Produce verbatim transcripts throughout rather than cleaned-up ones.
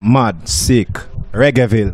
Mad, sick, Reggaeville.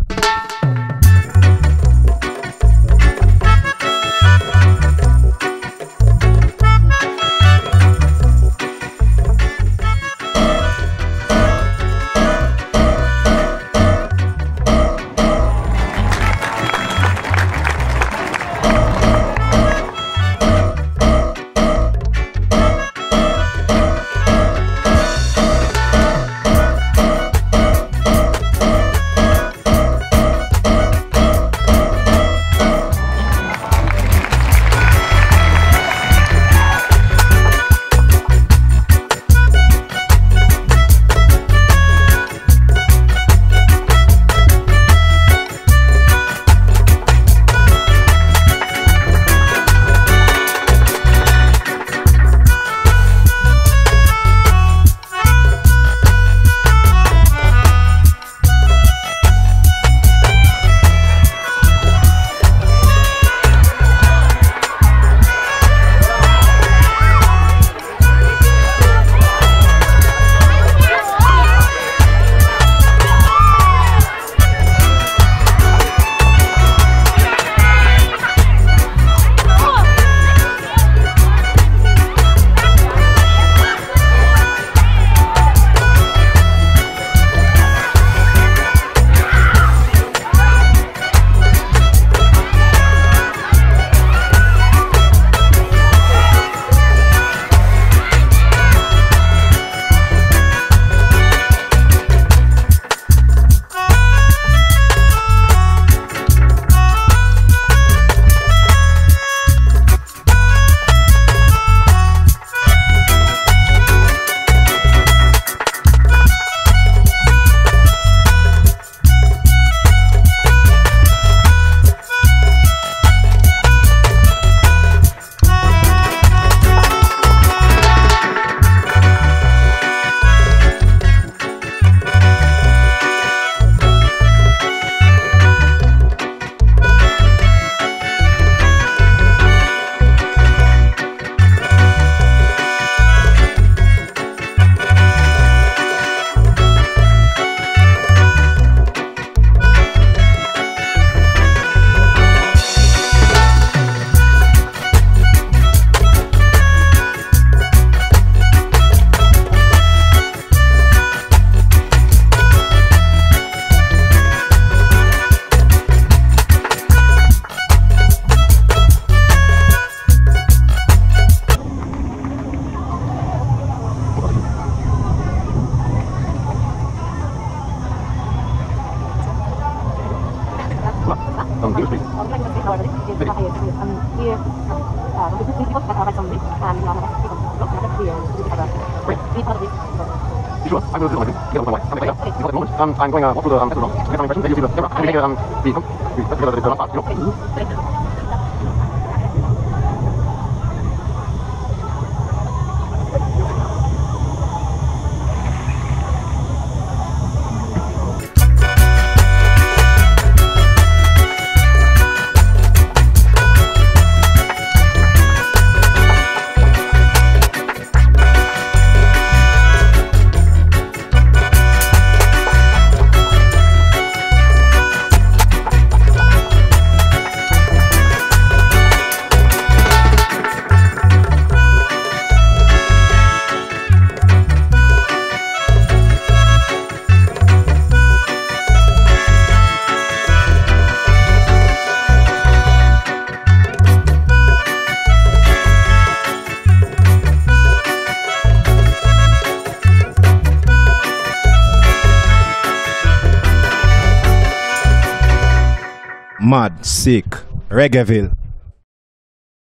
Sure, I will do my thing. Get out of my way. I'm going to at the moment. Um, I'm going to walk through the um, festival. Get my impression. Then you see the camera. And we take um, the the the the last part, you know. Mad, sick, Reggaeville.